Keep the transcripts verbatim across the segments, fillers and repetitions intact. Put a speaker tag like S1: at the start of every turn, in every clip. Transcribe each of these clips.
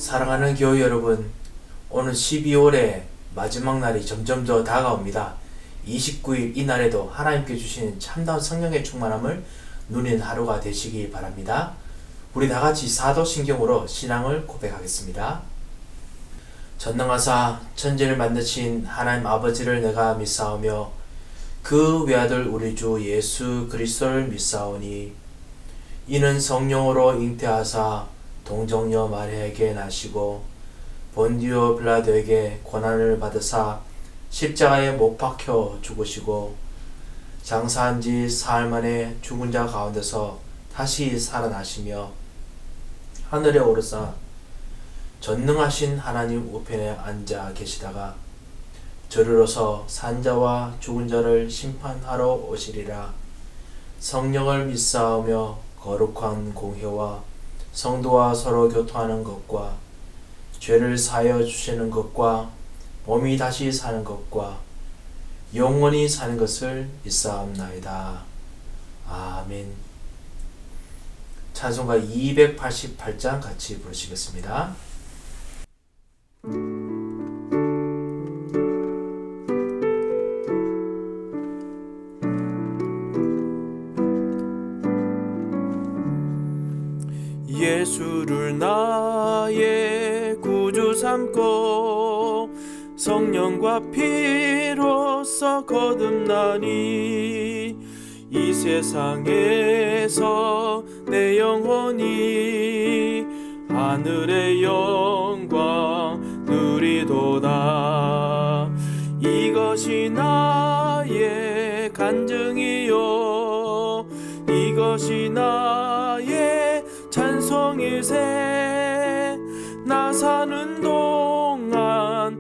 S1: 사랑하는 교회 여러분, 오늘 십이월의 마지막 날이 점점 더 다가옵니다. 이십구 일 이날에도 하나님께 주신 참다운 성령의 충만함을 누리는 하루가 되시기 바랍니다. 우리 다같이 사도신경으로 신앙을 고백하겠습니다. 전능하사 천지를 만드신 하나님 아버지를 내가 믿사오며 그 외아들 우리 주 예수 그리스도를 믿사오니 이는 성령으로 잉태하사 동정녀 마리아에게 나시고 본디오 빌라도에게 고난을 받으사 십자가에 못 박혀 죽으시고 장사한 지 사흘 만에 죽은 자 가운데서 다시 살아나시며 하늘에 오르사 전능하신 하나님 우편에 앉아 계시다가 저리로서 산자와 죽은 자를 심판하러 오시리라. 성령을 믿사오며 거룩한 공회와 성도와 서로 교통하는 것과 죄를 사하여 주시는 것과 몸이 다시 사는 것과 영원히 사는 것을 믿사옵나이다. 아멘. 찬송가 이백팔십팔 장 같이 부르시겠습니다.
S2: 예수를 나의 구주 삼고 성령과 피로써 거듭나니 이 세상에서 내 영혼이 하늘의 영광 누리도다. 이것이 나의 간증이요 이것이 나의 찬송일세. 나 사는 동안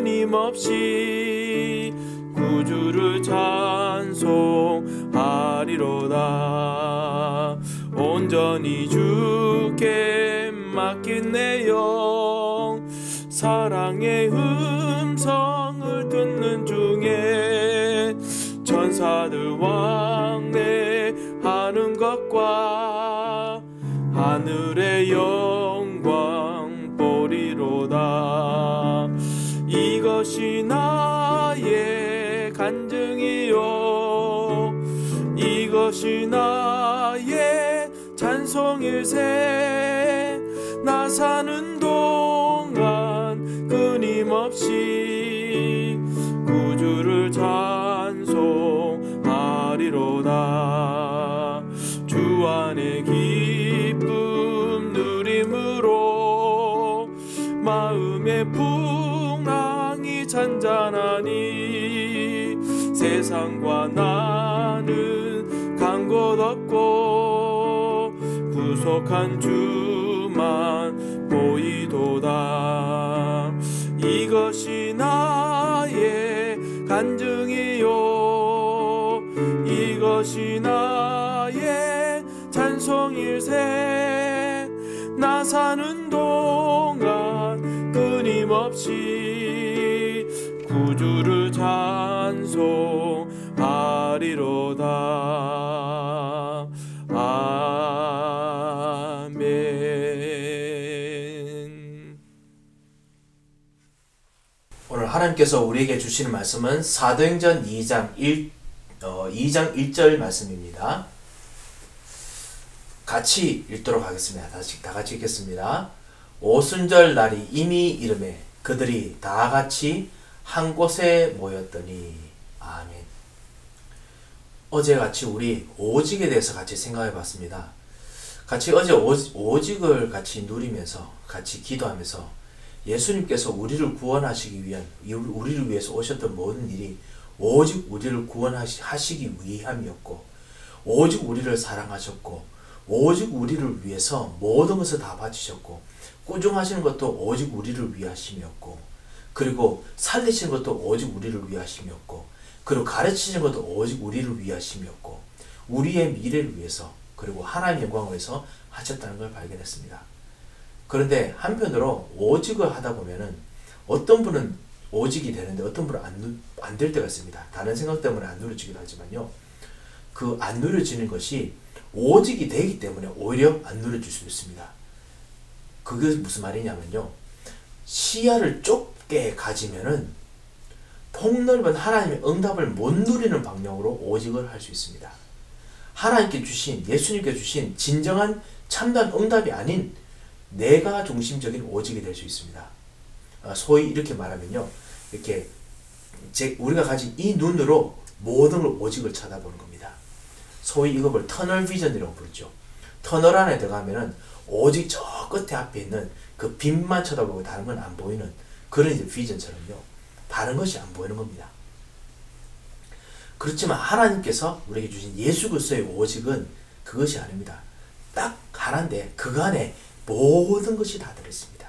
S2: 끊임없이 구주를 찬송하리로다. 온전히 주께 맡긴 내 영 사랑의 음성을 듣는 중에 천사들 왕래하는 것과 하늘의 영광 보리로다. 이것이 나의 간증이요 이것이 나의 찬송일세. 나 사는 동안 끊임없이 구주를 찬송하리로다. 주 안에 기쁨 누림으로 마음의 풍랑이 잔잔하니 세상과 나는 간 곳 없고 구속한 주만 보이도다. 이것이 나의 간증이요 이것이 나의 찬송일세. 나 사는 동안 끊임없이 구주를 찬송하리로다. 아멘.
S1: 오늘 하나님께서 우리에게 주시는 말씀은 사도행전 이 장 일, 어, 이 장 일 절 말씀입니다. 같이 읽도록 하겠습니다. 다시 다 같이 읽겠습니다. 오순절 날이 이미 이르매 그들이 다 같이 한 곳에 모였더니. 아멘. 어제 같이 우리 오직에 대해서 같이 생각해 봤습니다. 같이 어제 오직, 오직을 같이 누리면서 같이 기도하면서 예수님께서 우리를 구원하시기 위한, 우리를 위해서 오셨던 모든 일이 오직 우리를 구원하시기 위함이었고 오직 우리를 사랑하셨고 오직 우리를 위해서 모든 것을 다 바치셨고 꾸중하시는 것도 오직 우리를 위하심이었고 그리고 살리시는 것도 오직 우리를 위하심이었고 그리고 가르치시는 것도 오직 우리를 위하심이었고 우리의 미래를 위해서 그리고 하나님의 영광을 위해서 하셨다는 걸 발견했습니다. 그런데 한편으로 오직을 하다 보면은 어떤 분은 오직이 되는데 어떤 분은 안, 안 될 때가 있습니다. 다른 생각 때문에 안 누려지기도 하지만요. 그 안 누려지는 것이 오직이 되기 때문에 오히려 안 누려질 수 있습니다. 그게 무슨 말이냐면요. 시야를 좁게 가지면은 폭넓은 하나님의 응답을 못 누리는 방향으로 오직을 할 수 있습니다. 하나님께 주신, 예수님께 주신 진정한 참된 응답이 아닌 내가 중심적인 오직이 될 수 있습니다. 소위 이렇게 말하면요. 이렇게 제, 우리가 가진 이 눈으로 모든 걸 오직을 쳐다보는 겁니다. 소위 이걸 터널 비전이라고 부르죠. 터널 안에 들어가면은 오직 저 끝에 앞에 있는 그 빛만 쳐다보고 다른 건 안 보이는 그런 이제 비전처럼요. 다른 것이 안 보이는 겁니다. 그렇지만 하나님께서 우리에게 주신 예수 그리스도의 오직은 그것이 아닙니다. 딱 하나인데 그 안에 모든 것이 다 들어있습니다.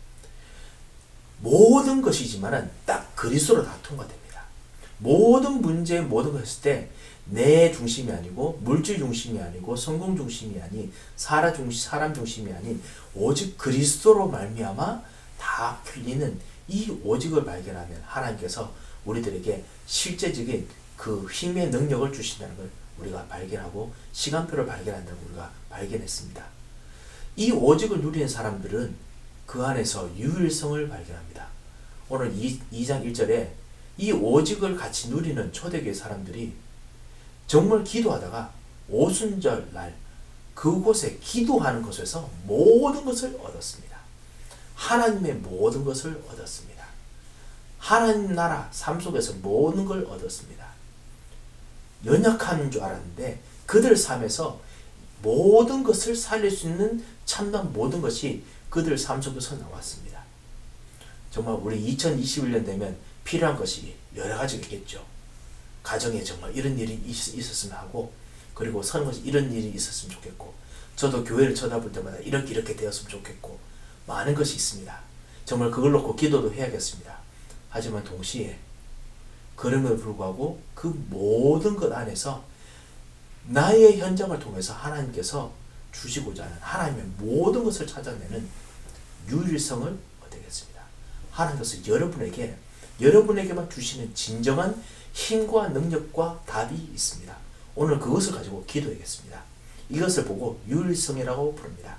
S1: 모든 것이지만은 딱 그리스도로 다 통과됩니다. 모든 문제 모든 것 했을 때 내 중심이 아니고 물질 중심이 아니고 성공 중심이 아닌 사람 중심 사람 중심이 아닌 오직 그리스도로 말미암아 다 풀리는 이 오직을 발견하면 하나님께서 우리들에게 실제적인 그 힘의 능력을 주신다는 걸 우리가 발견하고 시간표를 발견한다고 우리가 발견했습니다. 이 오직을 누리는 사람들은 그 안에서 유일성을 발견합니다. 오늘 이 장 일 절에 이 오직을 같이 누리는 초대교회 사람들이 정말 기도하다가 오순절 날 그곳에 기도하는 곳에서 모든 것을 얻었습니다. 하나님의 모든 것을 얻었습니다. 하나님 나라 삶 속에서 모든 걸 얻었습니다. 연약한 줄 알았는데 그들 삶에서 모든 것을 살릴 수 있는 참된 모든 것이 그들 삶 속에서 나왔습니다. 정말 우리 이천이십일 년 되면 필요한 것이 여러 가지가 있겠죠. 가정에 정말 이런 일이 있, 있었으면 하고, 그리고 서는 것이 이런 일이 있었으면 좋겠고, 저도 교회를 쳐다볼 때마다 이렇게 이렇게 되었으면 좋겠고, 많은 것이 있습니다. 정말 그걸 놓고 기도도 해야겠습니다. 하지만 동시에 그럼에도 불구하고 그 모든 것 안에서 나의 현장을 통해서 하나님께서 주시고자 하는 하나님의 모든 것을 찾아내는 유일성을 얻겠습니다. 하나님께서 여러분에게 여러분에게만 주시는 진정한 힘과 능력과 답이 있습니다. 오늘 그것을 가지고 기도하겠습니다. 이것을 보고 유일성이라고 부릅니다.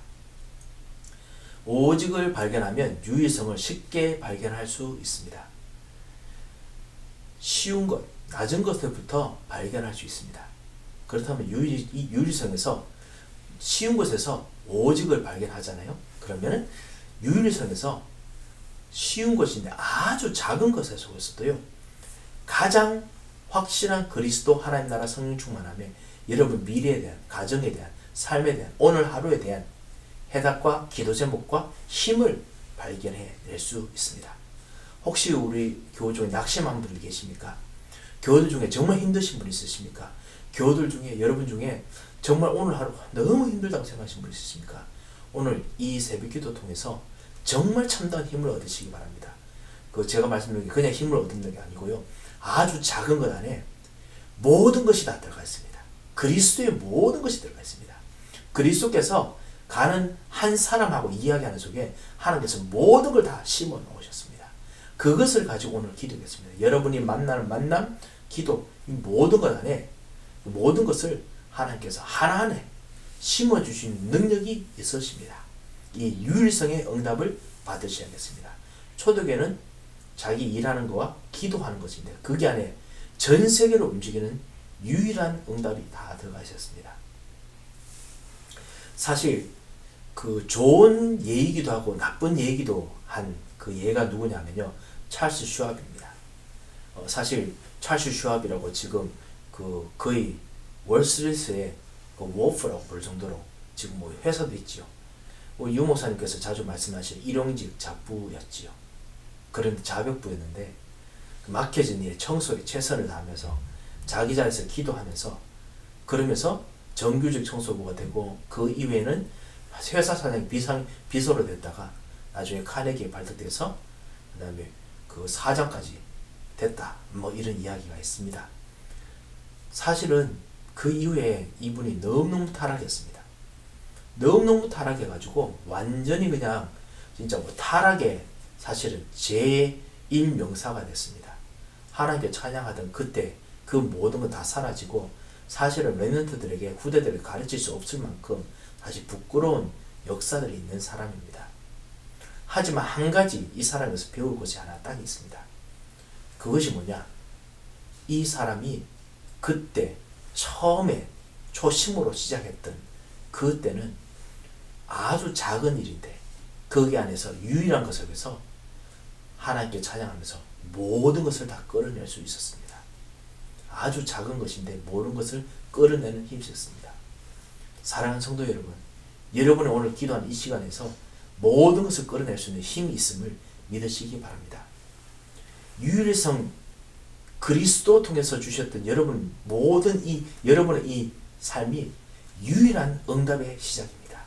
S1: 오직을 발견하면 유일성을 쉽게 발견할 수 있습니다. 쉬운 것, 낮은 것부터 발견할 수 있습니다. 그렇다면 유일, 이 유일성에서 쉬운 것에서 오직을 발견하잖아요. 그러면 유일성에서 쉬운 것인데 아주 작은 것에 속에서도요, 가장 확실한 그리스도 하나님 나라 성령 충만함에 여러분 미래에 대한, 가정에 대한, 삶에 대한, 오늘 하루에 대한 해답과 기도 제목과 힘을 발견해낼 수 있습니다. 혹시 우리 교우 중에 낙심한 분이 계십니까? 교우들 중에 정말 힘드신 분 있으십니까? 교우들 중에, 여러분 중에 정말 오늘 하루 너무 힘들다고 생각하시는 분 있으십니까? 오늘 이 새벽기도 통해서 정말 참다운 힘을 얻으시기 바랍니다. 그 제가 말씀드린 게 그냥 힘을 얻는 게 아니고요, 아주 작은 것 안에 모든 것이 다 들어가 있습니다. 그리스도의 모든 것이 들어가 있습니다. 그리스도께서 가는 한 사람하고 이야기하는 속에 하나님께서 모든 걸 다 심어 놓으셨습니다. 그것을 가지고 오늘 기도하겠습니다. 여러분이 만나는 만남, 기도, 이 모든 것 안에 모든 것을 하나님께서 하나하나 심어 주시는 능력이 있으십니다. 이 유일성의 응답을 받으셔야겠습니다. 초대교회는 자기 일하는 거와 기도하는 것인데 그게 안에 전 세계로 움직이는 유일한 응답이 다 들어가 있었습니다. 사실 그 좋은 예이기도 하고 나쁜 예이기도 한 그 예가 누구냐면요, 찰스 슈왑입니다. 어, 사실 찰스 슈왑이라고 지금 그 거의 월스트리트의 그 워프라고 부를 정도로 지금 뭐 회사도 있지요. 우리 유 목사님께서 자주 말씀하실 일용직 잡부였지요. 그런데 자백부였는데 막혀진 일에 청소에 최선을 다하면서 자기 자리에서 기도하면서 그러면서 정규직 청소부가 되고 그 이후에는 회사 사장 비상 비서로 됐다가 나중에 카네기에 발탁돼서 그 다음에 그 사장까지 됐다, 뭐 이런 이야기가 있습니다. 사실은 그 이후에 이분이 너무너무 타락했습니다. 너무너무 타락해가지고 완전히 그냥 진짜 뭐 타락의 사실은 제일명사가 됐습니다. 하나님께 찬양하던 그때 그 모든 건 다 사라지고 사실은 렘넌트들에게 후대들에게 가르칠 수 없을 만큼 사실 부끄러운 역사들이 있는 사람입니다. 하지만 한 가지 이 사람에서 배울 것이 하나 딱 있습니다. 그것이 뭐냐? 이 사람이 그때 처음에 초심으로 시작했던 그때는 아주 작은 일인데 거기 안에서 유일한 것을 위해서 하나님께 찬양하면서 모든 것을 다 끌어낼 수 있었습니다. 아주 작은 것인데 모든 것을 끌어내는 힘이 있었습니다. 사랑하는 성도 여러분, 여러분이 오늘 기도한 이 시간에서 모든 것을 끌어낼 수 있는 힘이 있음을 믿으시기 바랍니다. 유일성 그리스도 통해서 주셨던 여러분 모든 이 여러분의 이 삶이 유일한 응답의 시작입니다.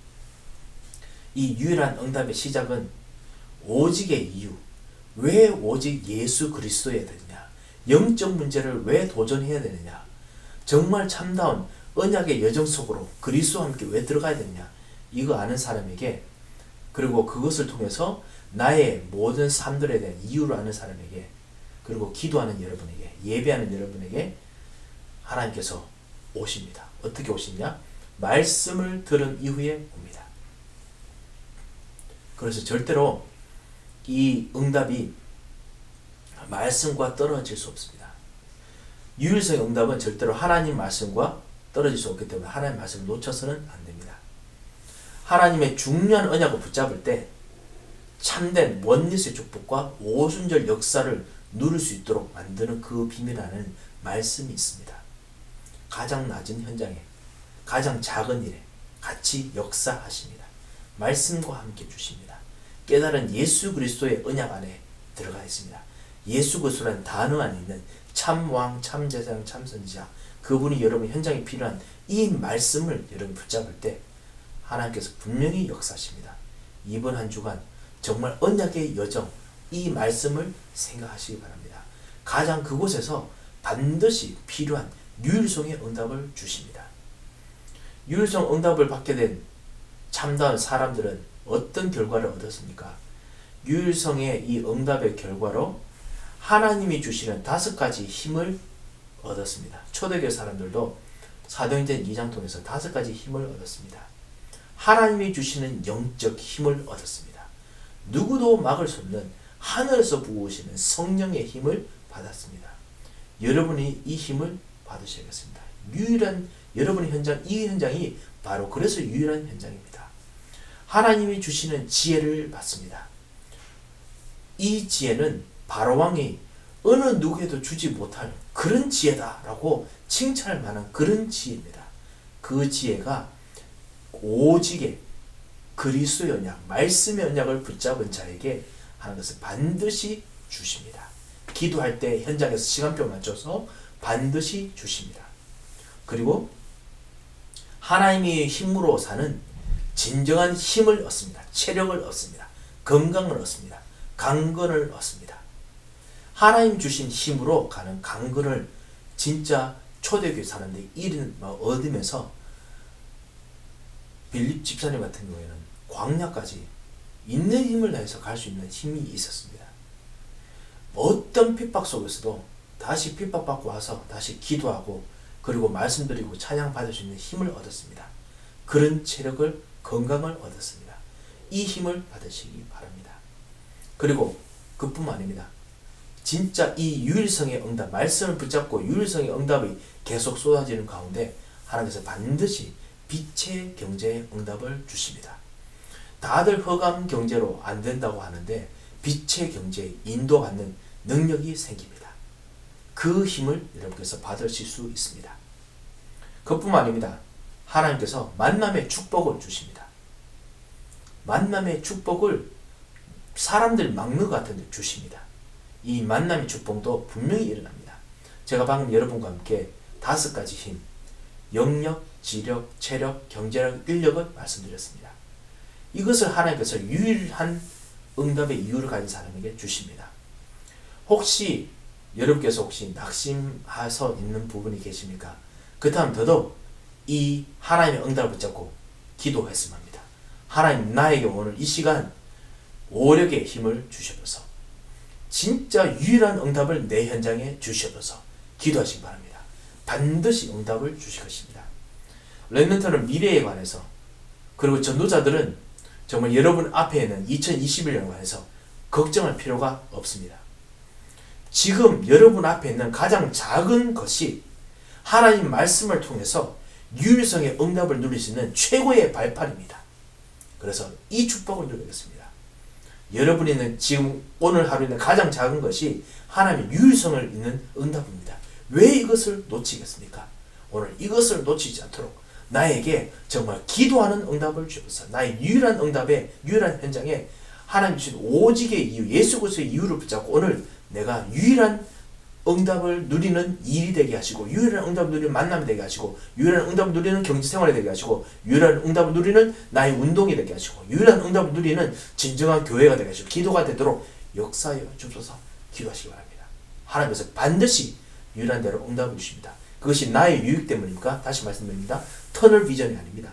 S1: 이 유일한 응답의 시작은 오직의 이유, 왜 오직 예수 그리스도여야 되느냐, 영적 문제를 왜 도전해야 되느냐, 정말 참다운 언약의 여정 속으로 그리스도와 함께 왜 들어가야 되느냐, 이거 아는 사람에게, 그리고 그것을 통해서 나의 모든 삶들에 대한 이유를 아는 사람에게, 그리고 기도하는 여러분에게, 예배하는 여러분에게 하나님께서 오십니다. 어떻게 오시냐? 말씀을 들은 이후에 옵니다. 그래서 절대로 이 응답이 말씀과 떨어질 수 없습니다. 유일성의 응답은 절대로 하나님 말씀과 떨어질 수 없기 때문에 하나님 말씀을 놓쳐서는 안 됩니다. 하나님의 중요한 언약을 붙잡을 때 참된 원리스의 축복과 오순절 역사를 누릴 수 있도록 만드는 그 비밀 안에는 말씀이 있습니다. 가장 낮은 현장에, 가장 작은 일에 같이 역사하십니다. 말씀과 함께 주십니다. 깨달은 예수 그리스도의 언약 안에 들어가 있습니다. 예수 그리스도라는 단어 안에 있는 참왕, 참제사장, 참선지자, 그분이 여러분 현장에 필요한 이 말씀을 여러분 붙잡을 때 하나님께서 분명히 역사하십니다. 이번 한 주간 정말 언약의 여정, 이 말씀을 생각하시기 바랍니다. 가장 그곳에서 반드시 필요한 유일성의 응답을 주십니다. 유일성 응답을 받게 된 참다운 사람들은 어떤 결과를 얻었습니까? 유일성의 이 응답의 결과로 하나님이 주시는 다섯 가지 힘을 얻었습니다. 초대교회 사람들도 사도행전 이 장 통해서 다섯 가지 힘을 얻었습니다. 하나님이 주시는 영적 힘을 얻었습니다. 누구도 막을 수 없는 하늘에서 부으시는 성령의 힘을 받았습니다. 여러분이 이 힘을 받으셔야겠습니다. 유일한 여러분의 현장, 이 현장이 바로 그래서 유일한 현장입니다. 하나님이 주시는 지혜를 받습니다. 이 지혜는 바로왕이 어느 누구에도 주지 못할 그런 지혜다라고 칭찬할 만한 그런 지혜입니다. 그 지혜가 오직의 그리스도의 언약, 말씀의 언약을 붙잡은 자에게 하는 것을 반드시 주십니다. 기도할 때 현장에서 시간표 맞춰서 반드시 주십니다. 그리고 하나님의 힘으로 사는 진정한 힘을 얻습니다. 체력을 얻습니다. 건강을 얻습니다. 강건을 얻습니다. 하나님 주신 힘으로 가는 강건을 진짜 초대교회 사람들이 이른 얻으면서 빌립 집사님 같은 경우에는 광야까지 있는 힘을 다해서 갈 수 있는 힘이 있었습니다. 어떤 핍박 속에서도 다시 핍박받고 와서 다시 기도하고 그리고 말씀드리고 찬양 받을 수 있는 힘을 얻었습니다. 그런 체력을, 건강을 얻었습니다. 이 힘을 받으시기 바랍니다. 그리고 그뿐만 아닙니다. 진짜 이 유일성의 응답, 말씀을 붙잡고 유일성의 응답이 계속 쏟아지는 가운데 하나님께서 반드시 빛의 경제의 응답을 주십니다. 다들 허감 경제로 안 된다고 하는데 빛의 경제에 인도받는 능력이 생깁니다. 그 힘을 여러분께서 받으실 수 있습니다. 그뿐만 아닙니다. 하나님께서 만남의 축복을 주십니다. 만남의 축복을 사람들 막는 것 같은데 주십니다. 이 만남의 축복도 분명히 일어납니다. 제가 방금 여러분과 함께 다섯 가지 힘, 영력, 지력, 체력, 경제력, 인력을 말씀드렸습니다. 이것을 하나님께서 유일한 응답의 이유를 가진 사람에게 주십니다. 혹시 여러분께서 혹시 낙심해서 있는 부분이 계십니까? 그렇다면 더더욱 이 하나님의 응답을 붙잡고 기도했으면 합니다. 하나님, 나에게 오늘 이 시간 오력의 힘을 주셔서 진짜 유일한 응답을 내 현장에 주셔서 기도하시기 바랍니다. 반드시 응답을 주실 것입니다. 렘넌트는 미래에 관해서, 그리고 전도자들은 정말 여러분 앞에는 이천이십일 년에 관해서 걱정할 필요가 없습니다. 지금 여러분 앞에 있는 가장 작은 것이 하나님 말씀을 통해서 유일성의 응답을 누릴 수 있는 최고의 발판입니다. 그래서 이 축복을 누리겠습니다. 여러분이 있는 지금 오늘 하루 있는 가장 작은 것이 하나님의 유일성을 있는 응답입니다. 왜 이것을 놓치겠습니까? 오늘 이것을 놓치지 않도록 나에게 정말 기도하는 응답을 주옵소서. 나의 유일한 응답의 유일한 현장에 하나님 주신 오직의 이유, 예수 그리스도의 이유를 붙잡고 오늘 내가 유일한 응답을 누리는 일이 되게 하시고, 유일한 응답을 누리는 만남이 되게 하시고, 유일한 응답을 누리는 경제생활이 되게 하시고, 유일한 응답을 누리는 나의 운동이 되게 하시고, 유일한 응답을 누리는 진정한 교회가 되게 하시고, 기도가 되도록 역사하여 주옵소서. 기도하시기 바랍니다. 하나님께서 반드시 유일한 대로 응답을 주십니다. 그것이 나의 유익 때문입니까? 다시 말씀드립니다. 터널 비전이 아닙니다.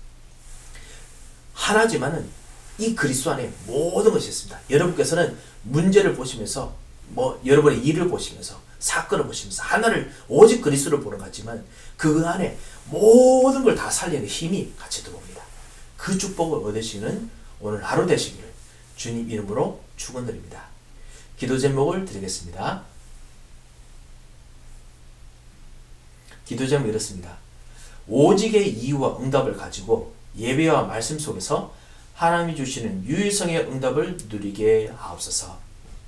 S1: 하나지만은 이 그리스도 안에 모든 것이 있습니다. 여러분께서는 문제를 보시면서, 뭐 여러분의 일을 보시면서, 사건을 보시면서 하나를 오직 그리스도를 보는 것 같지만 그 안에 모든 걸 다 살리는 힘이 같이 들어옵니다. 그 축복을 얻으시는 오늘 하루 되시기를 주님 이름으로 축원드립니다. 기도 제목을 드리겠습니다. 기도 제목 이렇습니다. 오직의 이유와 응답을 가지고 예배와 말씀 속에서 하나님이 주시는 유일성의 응답을 누리게 하옵소서.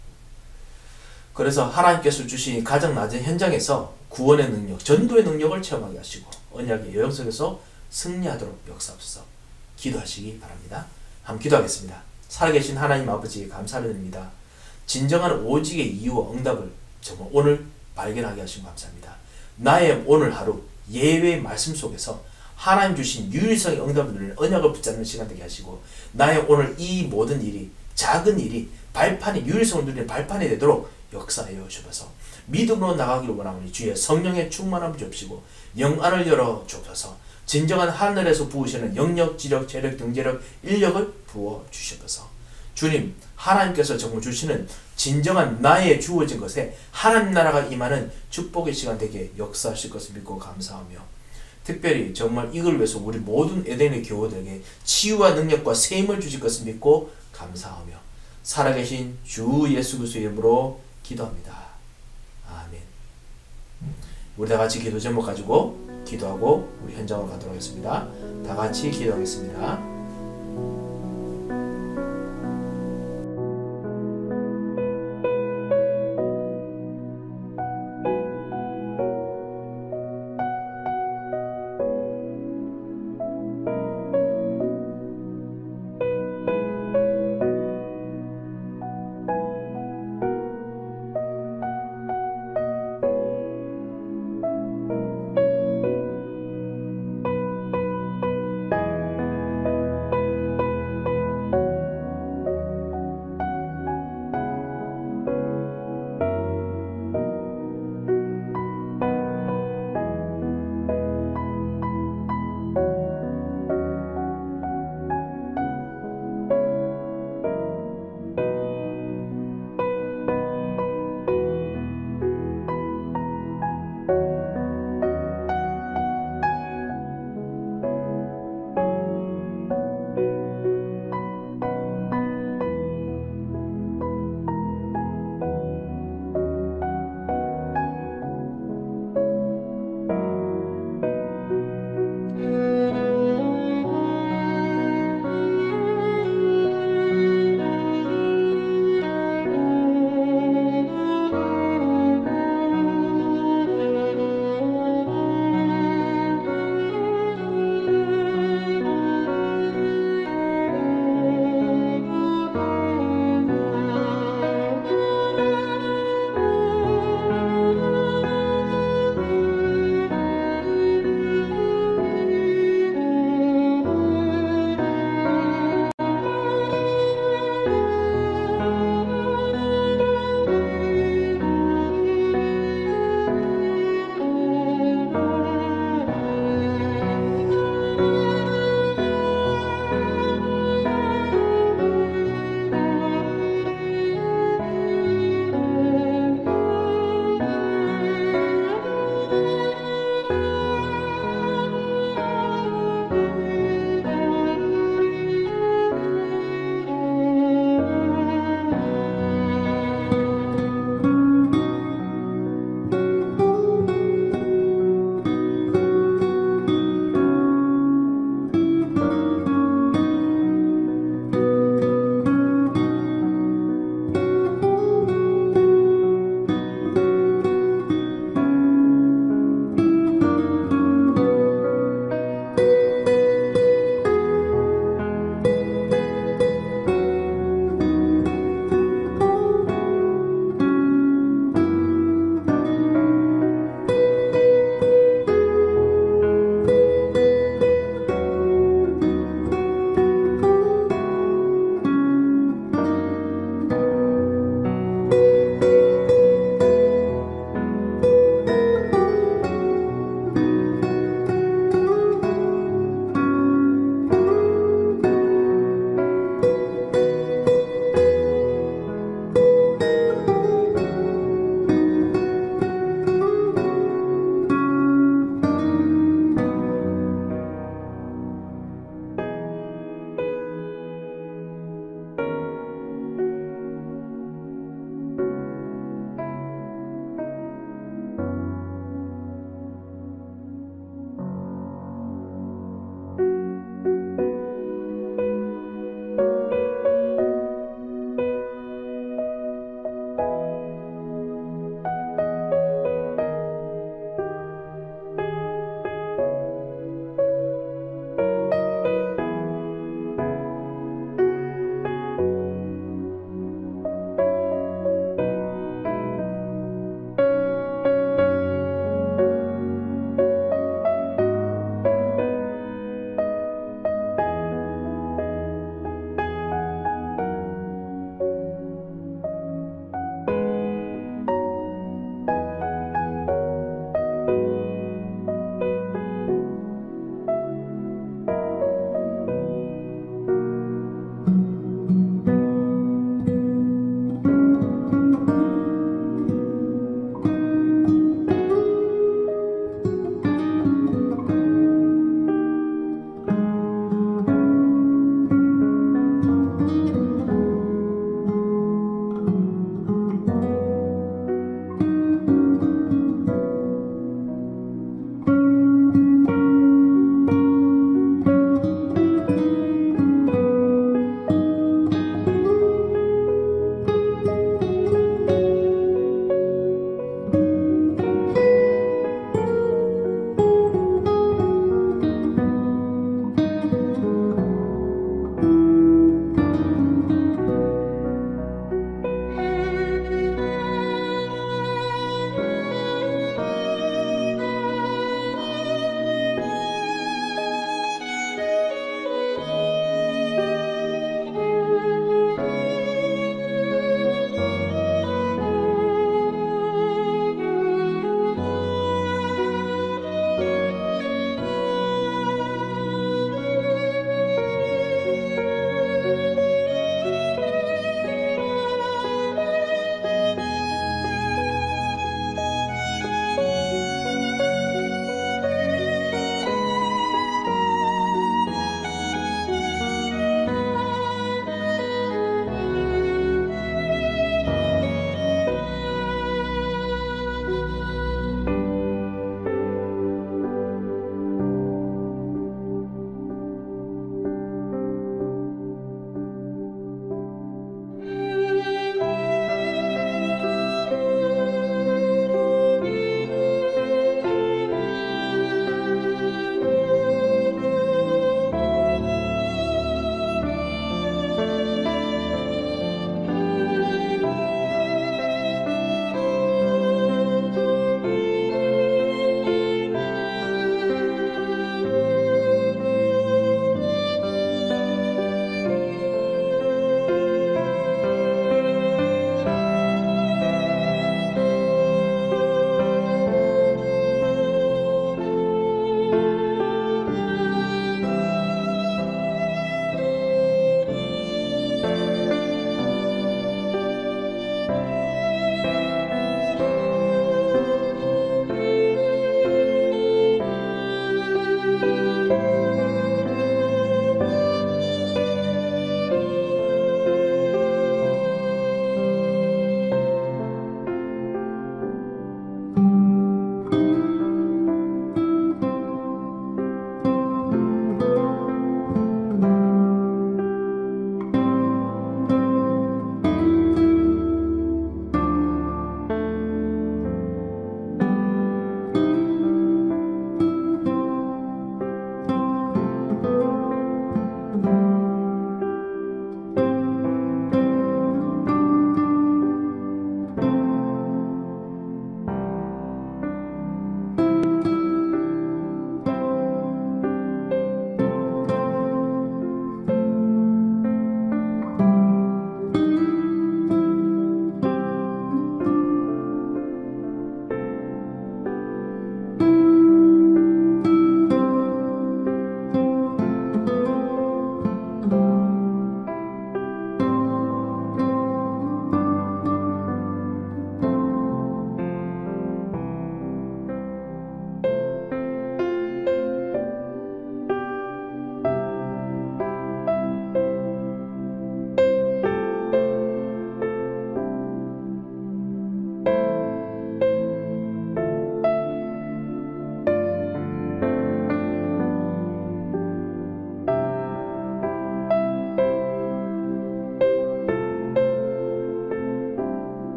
S1: 그래서 하나님께서 주신 가장 낮은 현장에서 구원의 능력, 전도의 능력을 체험하게 하시고 언약의 여정 속에서 승리하도록 역사하옵소서. 기도하시기 바랍니다. 한번 기도하겠습니다. 살아계신 하나님 아버지 감사를 드립니다. 진정한 오직의 이유와 응답을 정말 오늘 발견하게 하신 감사합니다. 나의 오늘 하루 예외의 말씀 속에서 하나님 주신 유일성의 응답을 누리는 언약을 붙잡는 시간 되게 하시고, 나의 오늘 이 모든 일이, 작은 일이 발판이, 유일성을 누리는 발판이 되도록 역사하여 주옵소서. 믿음으로 나가기를 원하오니 주의 성령의 충만함을 주옵시고 영안을 열어 주옵소서. 진정한 하늘에서 부으시는 영력, 지력, 재력, 경제력, 인력을 부어 주시옵소서. 주님, 하나님께서 정말 주시는 진정한 나의 주어진 것에 하나님 나라가 임하는 축복의 시간 되게 역사하실 것을 믿고 감사하며, 특별히 정말 이걸 위해서 우리 모든 에덴의 교우들에게 치유와 능력과 세임을 주실 것을 믿고 감사하며, 살아계신 주 예수 그리스도의 이름으로 기도합니다. 아멘. 우리 다 같이 기도 제목 가지고 기도하고 우리 현장으로 가도록 하겠습니다. 다 같이 기도하겠습니다.